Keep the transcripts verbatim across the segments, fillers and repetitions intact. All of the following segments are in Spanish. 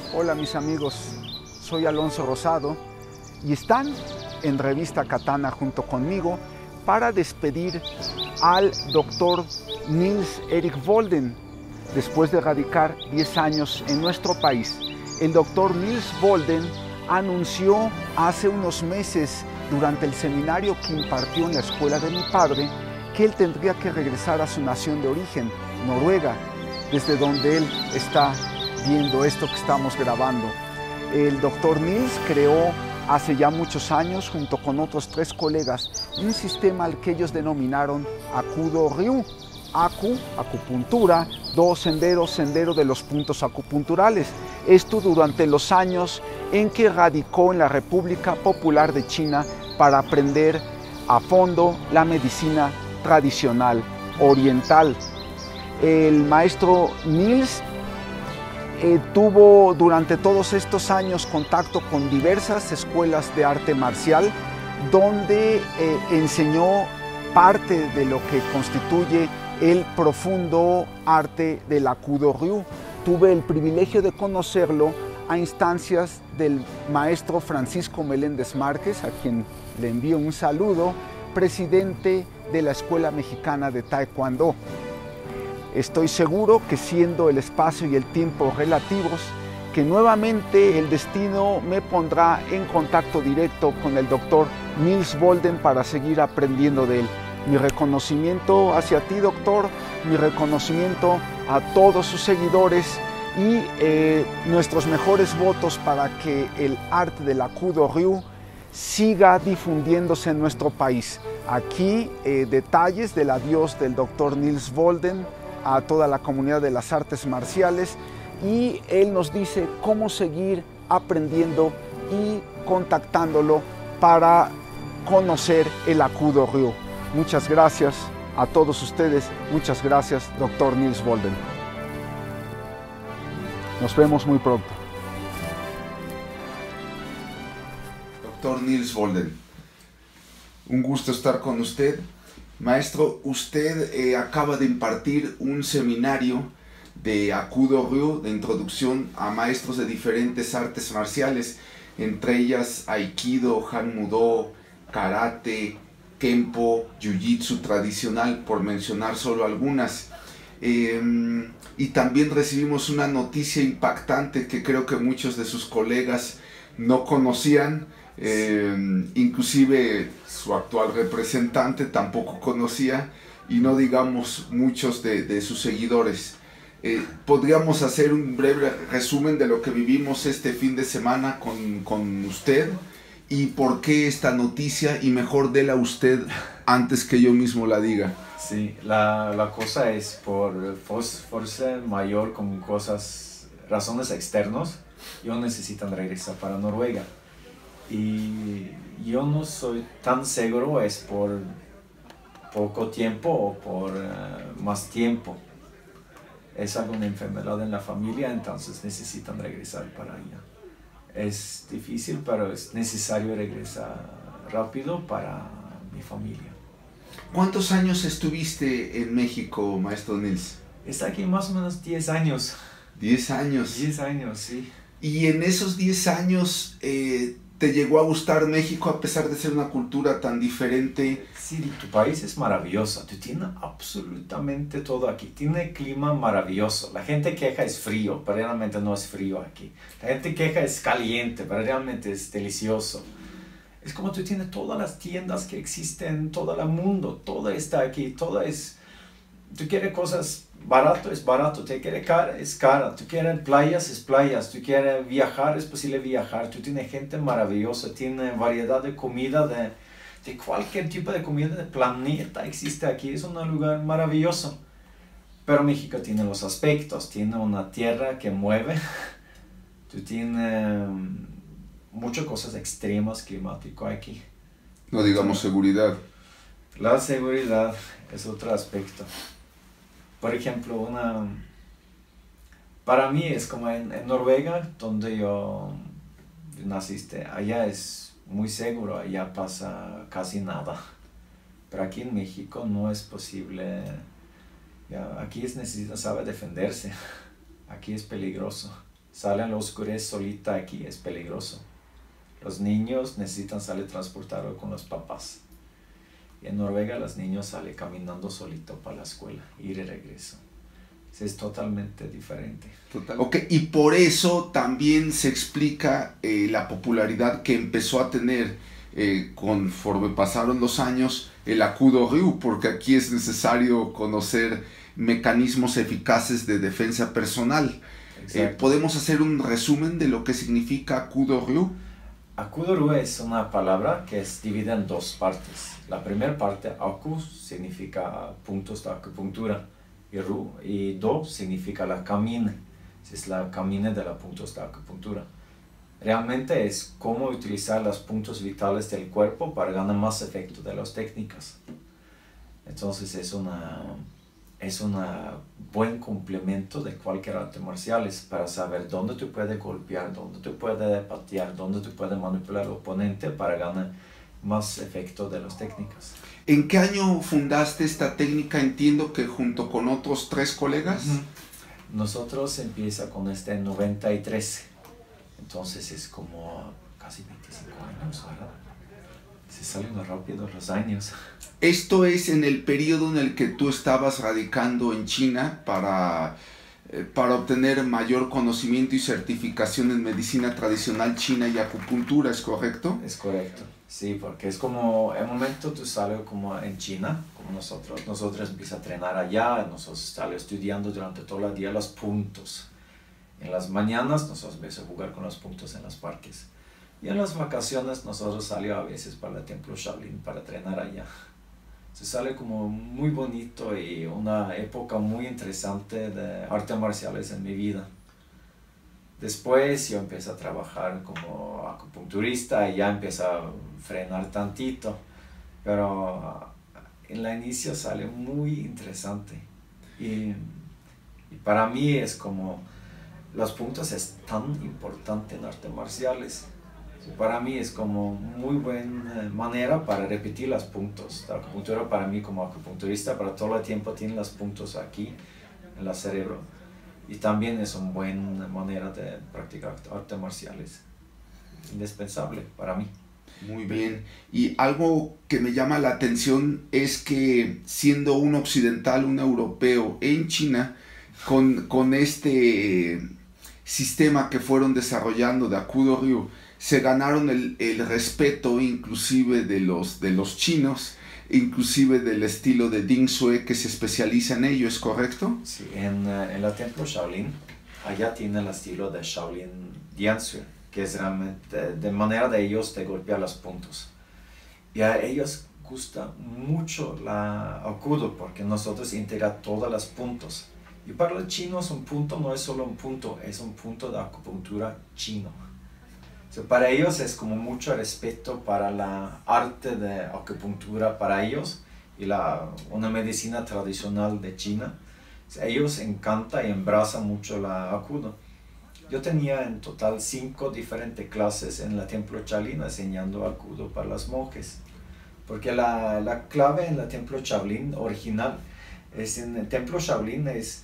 Hola mis amigos, soy Alonso Rosado y están en Revista Katana junto conmigo para despedir al doctor Niels Erik Bolden después de radicar diez años en nuestro país. El doctor Niels Bolden anunció hace unos meses durante el seminario que impartió en la escuela de mi padre que él tendría que regresar a su nación de origen, Noruega, desde donde él está viendo esto que estamos grabando. El doctor Niels creó hace ya muchos años, junto con otros tres colegas, un sistema al que ellos denominaron Akudo Ryu. Aku, acupuntura, do, sendero, sendero de los puntos acupunturales. Esto durante los años en que radicó en la República Popular de China para aprender a fondo la medicina tradicional oriental. El maestro Niels eh, tuvo durante todos estos años contacto con diversas escuelas de arte marcial, donde eh, enseñó parte de lo que constituye el profundo arte del Akudo Ryu. Tuve el privilegio de conocerlo a instancias del maestro Francisco Meléndez Márquez, a quien le envío un saludo, presidente de la Escuela Mexicana de Taekwondo. Estoy seguro que, siendo el espacio y el tiempo relativos, que nuevamente el destino me pondrá en contacto directo con el doctor Niels Bolden para seguir aprendiendo de él. Mi reconocimiento hacia ti, doctor, mi reconocimiento a todos sus seguidores y eh, nuestros mejores votos para que el arte del Akudo Ryu siga difundiéndose en nuestro país. Aquí eh, detalles del adiós del doctor Niels Bolden a toda la comunidad de las artes marciales, y él nos dice cómo seguir aprendiendo y contactándolo para conocer el Akudo Ryu. Muchas gracias a todos ustedes, muchas gracias, doctor Niels Bolden. Nos vemos muy pronto. Doctor Niels Bolden, un gusto estar con usted. Maestro, usted eh, acaba de impartir un seminario de Akudo Ryu, de introducción a maestros de diferentes artes marciales, entre ellas Aikido, Han-Mudo, Karate, Kempo, Jiu-Jitsu tradicional, por mencionar solo algunas. Eh, y también recibimos una noticia impactante que creo que muchos de sus colegas no conocían, eh, inclusive su actual representante tampoco conocía, y no digamos muchos de, de sus seguidores. Eh, ¿Podríamos hacer un breve resumen de lo que vivimos este fin de semana con, con usted? ¿Y por qué esta noticia? Y mejor déla usted antes que yo mismo la diga. Sí, la, la cosa es por fuerza mayor, con cosas, razones externas, yo necesitan regresar para Noruega. Y yo no soy tan seguro es por poco tiempo o por uh, más tiempo. Es alguna enfermedad en la familia, entonces necesitan regresar para allá. Es difícil, pero es necesario regresar rápido para mi familia. ¿Cuántos años estuviste en México, maestro Niels? Está aquí más o menos diez años. diez años. diez años, sí. Y en esos diez años, eh, ¿te llegó a gustar México a pesar de ser una cultura tan diferente? Sí, tu país es maravilloso. Tú tienes absolutamente todo aquí. Tiene clima maravilloso. La gente queja es frío, pero realmente no es frío aquí. La gente queja es caliente, pero realmente es delicioso. Es como tú tienes todas las tiendas que existen en todo el mundo. Todo está aquí. Todo es... Tú quieres cosas barato, es barato. Tú quieres cara, es cara. Tú quieres playas, es playas. Tú quieres viajar, es posible viajar. Tú tienes gente maravillosa. Tiene variedad de comida, de, de cualquier tipo de comida del planeta existe aquí. Es un lugar maravilloso. Pero México tiene los aspectos. Tiene una tierra que mueve. Tú tienes muchas cosas extremas climáticas aquí. No digamos seguridad. La seguridad es otro aspecto. Por ejemplo, una, para mí es como en, en Noruega, donde yo naciste, allá es muy seguro, allá pasa casi nada. Pero aquí en México no es posible, ya, aquí es necesita saber defenderse, aquí es peligroso. Sale en la oscuridad solita aquí, es peligroso. Los niños necesitan salir transportados con los papás. Y en Noruega los niños salen caminando solito para la escuela, ir y regreso. Es totalmente diferente. Total. Ok, y por eso también se explica eh, la popularidad que empezó a tener eh, conforme pasaron los años el Akudo Ryu, porque aquí es necesario conocer mecanismos eficaces de defensa personal. Eh, ¿Podemos hacer un resumen de lo que significa Akudo Ryu? Akudo Ryu es una palabra que es dividida en dos partes. La primera parte, Aku, significa puntos de acupuntura. Y, Ru, y Do significa la camina, es la camina de los puntos de acupuntura. Realmente es cómo utilizar los puntos vitales del cuerpo para ganar más efecto de las técnicas. Entonces es una es un buen complemento de cualquier arte marciales para saber dónde tú puedes golpear, dónde tú puedes patear, dónde tú puedes manipular al oponente para ganar más efecto de las técnicas. ¿En qué año fundaste esta técnica? Entiendo que junto con otros tres colegas. Uh-huh. Nosotros empieza con este en noventa y tres, entonces es como casi veinticinco años, ¿verdad? Se salen rápido los años. Esto es en el periodo en el que tú estabas radicando en China para, eh, para obtener mayor conocimiento y certificación en medicina tradicional china y acupuntura, ¿es correcto? Es correcto, sí, porque es como, el momento tú sales como en China, como nosotros, nosotros empiezas a entrenar allá, nosotros estamos estudiando durante todo el día los puntos. En las mañanas nosotros empezamos a jugar con los puntos en los parques. Y en las vacaciones nosotros salimos a veces para el templo Shaolin para entrenar allá. Se sale como muy bonito y una época muy interesante de artes marciales en mi vida. Después yo empecé a trabajar como acupunturista y ya empecé a frenar tantito. Pero en la inicio sale muy interesante. Y, y para mí es como, los puntos es tan importante en artes marciales. Para mí es como muy buena manera para repetir los puntos. La acupuntura para mí como acupunturista, para todo el tiempo tiene los puntos aquí en el cerebro. Y también es una buena manera de practicar artes marciales. Indispensable para mí. Muy bien. Y algo que me llama la atención es que siendo un occidental, un europeo en China, con, con este sistema que fueron desarrollando de Akudo Ryu, se ganaron el, el respeto inclusive de los, de los chinos, inclusive del estilo de Ding Sue que se especializa en ello, ¿es correcto? Sí, en, uh, en el templo Shaolin, allá tiene el estilo de Shaolin Diansue, que es realmente de manera de ellos de golpear los puntos. Y a ellos gusta mucho la Akudo porque nosotros integramos todos los puntos. Y para los chinos un punto no es solo un punto, es un punto de acupuntura chino. So, para ellos es como mucho respeto para la arte de acupuntura para ellos y la, una medicina tradicional de China. So, ellos encanta y embrazan mucho la Akudo. Yo tenía en total cinco diferentes clases en el templo Shaolin enseñando Akudo para los monjes. Porque la, la clave en el templo Shaolin original es en el templo Shaolin es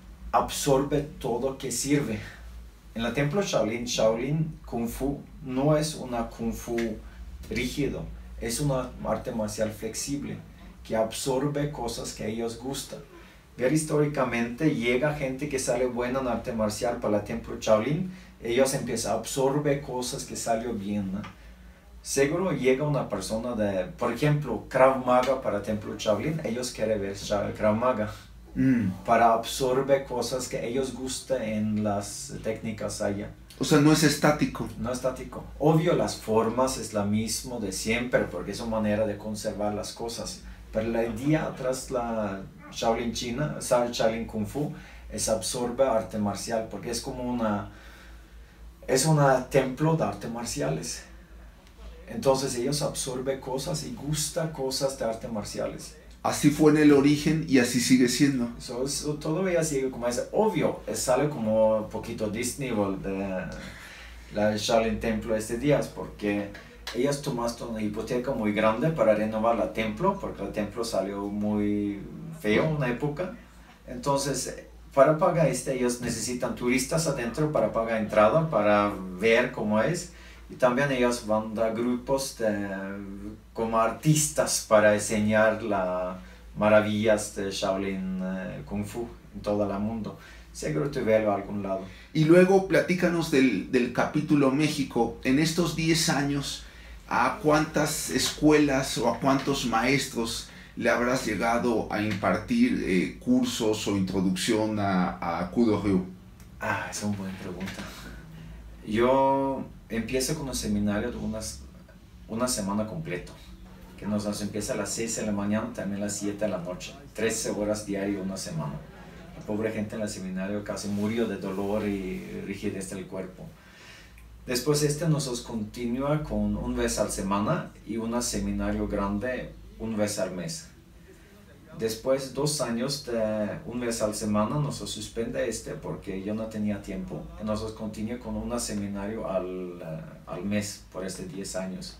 absorbe todo que sirve. En el templo Shaolin, Shaolin Kung Fu no es una Kung Fu rígido, es una arte marcial flexible que absorbe cosas que a ellos gustan. Ver históricamente llega gente que sale buena en arte marcial para el templo Shaolin, ellos empiezan a absorber cosas que salió bien, ¿no? Seguro llega una persona de, por ejemplo, Krav Maga para el templo Shaolin, ellos quieren ver Krav Maga. Mm. Para absorber cosas que ellos gustan en las técnicas allá. O sea, no es estático. No es estático. Obvio, las formas es la misma de siempre, porque es una manera de conservar las cosas. Pero la idea tras la Shaolin China, Shaolin Kung Fu, es absorber arte marcial, porque es como una, es un templo de artes marciales. Entonces ellos absorben cosas y gustan cosas de artes marciales. Así fue en el origen y así sigue siendo. So, so, todavía sigue como es obvio, es sale como un poquito Disney World de la Shaolin Templo este día, porque ellas tomaron una hipoteca muy grande para renovar el templo, porque el templo salió muy feo en una época. Entonces para pagar este, ellos necesitan turistas adentro para pagar entrada, para ver cómo es. Y también ellos van a grupos de, como artistas para enseñar las maravillas de Shaolin eh, Kung Fu en todo el mundo. Seguro te veo a algún lado. Y luego platícanos del, del capítulo México. En estos diez años, ¿a cuántas escuelas o a cuántos maestros le habrás llegado a impartir eh, cursos o introducción a, a Akudo Ryu? Ah, esa es una buena pregunta. Yo empiezo con un seminario de unas, una semana completa, que nos, nos empieza a las seis de la mañana, también a las siete de la noche, trece horas diarias una semana. La pobre gente en el seminario casi murió de dolor y rigidez del cuerpo. Después este nos continúa con un vez a la semana y un seminario grande un vez al mes. Después dos años de un vez a la semana nos suspende este porque yo no tenía tiempo. Y nos continúa con un seminario al, uh, al mes por estos diez años.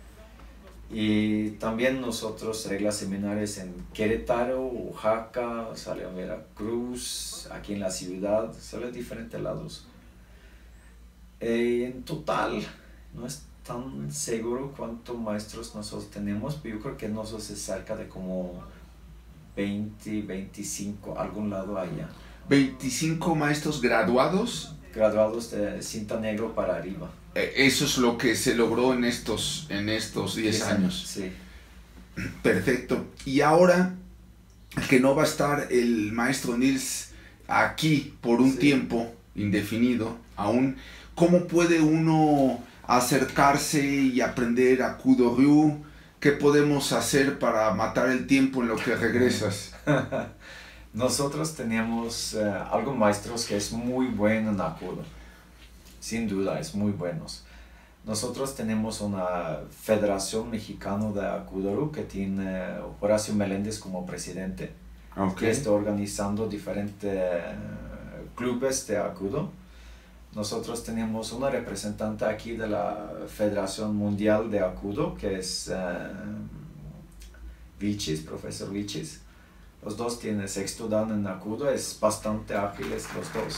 Y también nosotros reglas seminarios en Querétaro, Oaxaca, sale en Veracruz, aquí en la ciudad, sale en diferentes lados. Eh, en total, no es tan seguro cuántos maestros nosotros tenemos, pero yo creo que nosotros es cerca de como veinte, veinticinco, algún lado allá. ¿veinticinco maestros graduados? Graduados de cinta negro para arriba. Eso es lo que se logró en estos, en estos diez años. Sí. Perfecto. Y ahora que no va a estar el maestro Nils aquí por un sí. tiempo indefinido aún, ¿cómo puede uno acercarse y aprender Akudo Ryu? ¿Qué podemos hacer para matar el tiempo en lo que regresas? Nosotros tenemos uh, algunos maestros que es muy bueno en Akudo. Sin duda, es muy buenos. Nosotros tenemos una Federación Mexicana de Akudo que tiene Horacio Meléndez como presidente, okay. que está organizando diferentes uh, clubes de Akudo. Nosotros tenemos una representante aquí de la Federación Mundial de Akudo, que es uh, Vilchis, profesor Vilchis. Los dos tienen sexto dan en Akudo, es bastante ágiles los dos.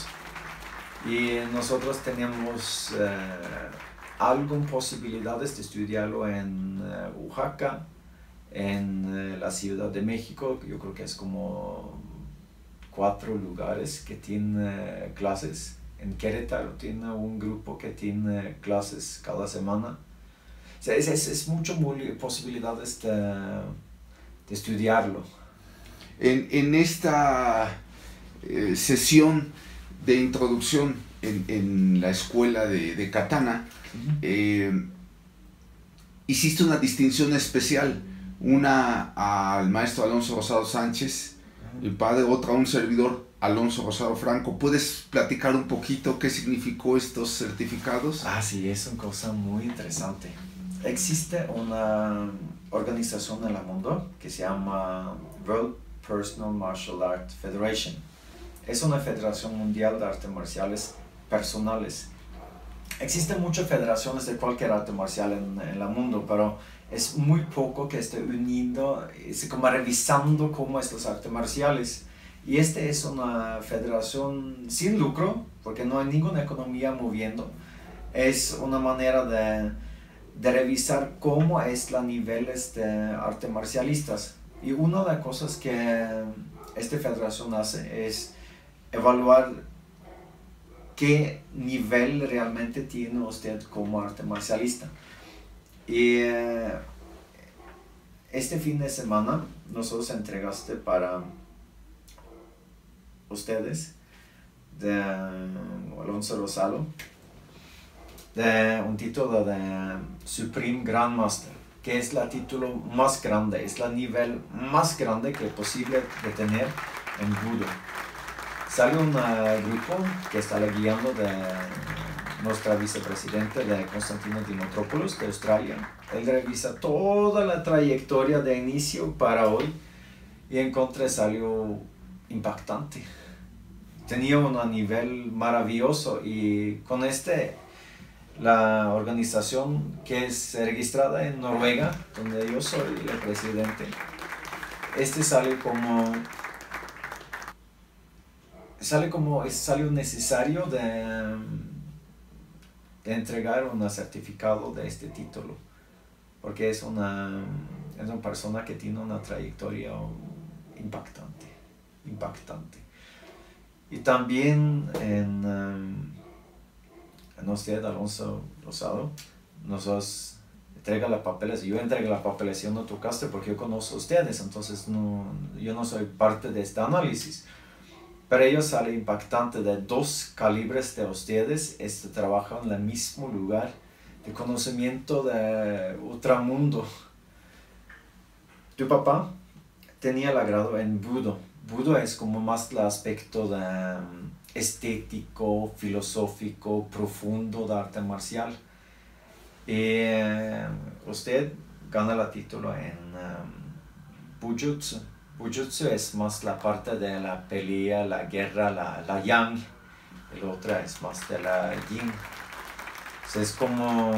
Y nosotros tenemos uh, algunas posibilidades de estudiarlo en uh, Oaxaca, en uh, la Ciudad de México. Yo creo que es como cuatro lugares que tienen uh, clases. En Querétaro tiene un grupo que tiene clases cada semana. O sea, es, es, es muchas posibilidades de, de estudiarlo. En, en esta eh, sesión de introducción en, en la escuela de, de Katana, uh-huh. eh, hiciste una distinción especial, una al maestro Alonso Rosado Sánchez, uh-huh. mi padre, otra a un servidor, Alonso Rosado Franco. ¿Puedes platicar un poquito qué significó estos certificados? Ah, sí, es una cosa muy interesante. Existe una organización en el mundo que se llama World Personal Martial Art Federation. Es una federación mundial de artes marciales personales. Existen muchas federaciones de cualquier arte marcial en, en el mundo, pero es muy poco que esté uniendo, es como revisando cómo es las artes marciales. Y esta es una federación sin lucro, porque no hay ninguna economía moviendo. Es una manera de, de revisar cómo es la niveles de artes marcialistas. Y una de las cosas que esta federación hace es evaluar qué nivel realmente tiene usted como arte marcialista. Y eh, este fin de semana nosotros entregaste para ustedes de Alonso Rosado de un título de Supreme Grandmaster, que es el título más grande, es el nivel más grande que es posible de tener en judo. Sale un uh, grupo que está guiando de nuestra vicepresidenta de Constantino Dimitropoulos de Australia. Él revisa toda la trayectoria de inicio para hoy y encontré salió impactante. Tenía un nivel maravilloso y con este la organización que es registrada en Noruega, donde yo soy el presidente, este sale como sale como es algo necesario de, de entregar un certificado de este título, porque es una, es una persona que tiene una trayectoria impactante, impactante. Y también en, um, en usted, Alonso Rosado, nos entrega la papeles, yo entrego la papelería no tocaste porque yo conozco a ustedes, entonces no, yo no soy parte de este análisis. Pero ellos sale impactante de dos calibres de ustedes, este, trabajan en el mismo lugar de conocimiento de otro mundo. Tu papá tenía el grado en Budo. Budo es como más el aspecto de, um, estético, filosófico, profundo de arte marcial. Y uh, usted gana el título en um, Bujutsu. Bujutsu es más la parte de la pelea, la guerra, la, la yang. El otro es más de la yin. Entonces es como...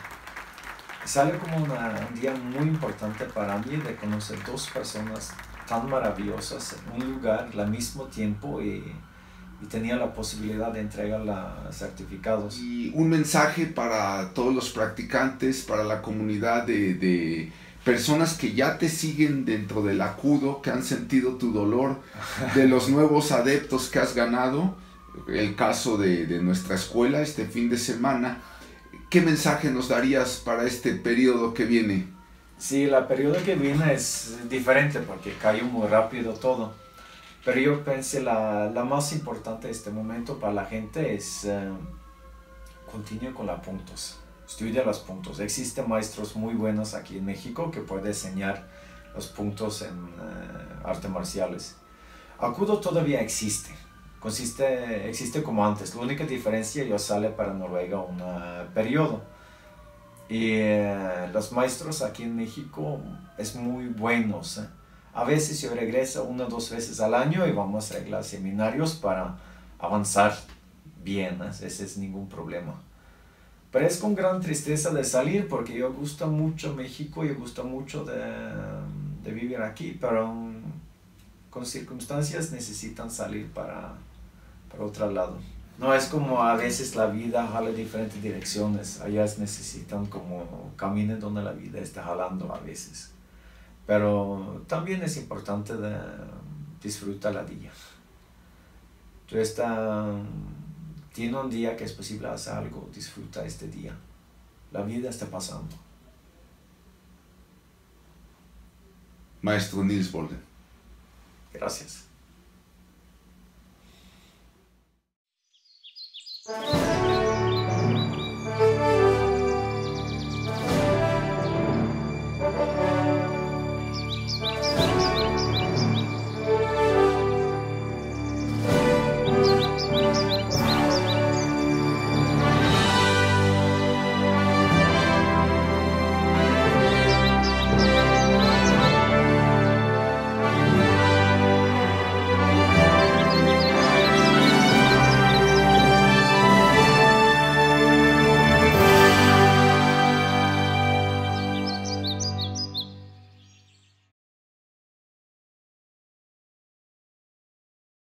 Sale como una, un día muy importante para mí de conocer dos personas tan maravillosas en un lugar al mismo tiempo y, y tenía la posibilidad de entregar los certificados. Y un mensaje para todos los practicantes, para la comunidad de, de personas que ya te siguen dentro del Akudo, que han sentido tu dolor, de los nuevos adeptos que has ganado, el caso de, de nuestra escuela este fin de semana. ¿Qué mensaje nos darías para este periodo que viene? Sí, el periodo que viene es diferente porque cayó muy rápido todo. Pero yo pensé la, la más importante de este momento para la gente es uh, continúe con los puntos. Estudia los puntos. Existen maestros muy buenos aquí en México que pueden enseñar los puntos en uh, artes marciales. Akudo todavía existe. Consiste, existe como antes. La única diferencia yo sale para Noruega un uh, periodo. Y uh, los maestros aquí en México es muy buenos. ¿eh? A veces yo regreso una o dos veces al año y vamos a arreglar seminarios para avanzar bien. ¿eh? Ese es ningún problema. Pero es con gran tristeza de salir porque yo gusta mucho México, yo gusta mucho de, de vivir aquí, pero um, con circunstancias necesitan salir para, para otro lado. No es como a veces la vida jala en diferentes direcciones, allá necesitan como caminen donde la vida está jalando a veces. Pero también es importante de disfrutar la día. Tú está, tiene un día que es posible hacer algo, disfruta este día. La vida está pasando. Maestro Nils Volden. Gracias. Thank you.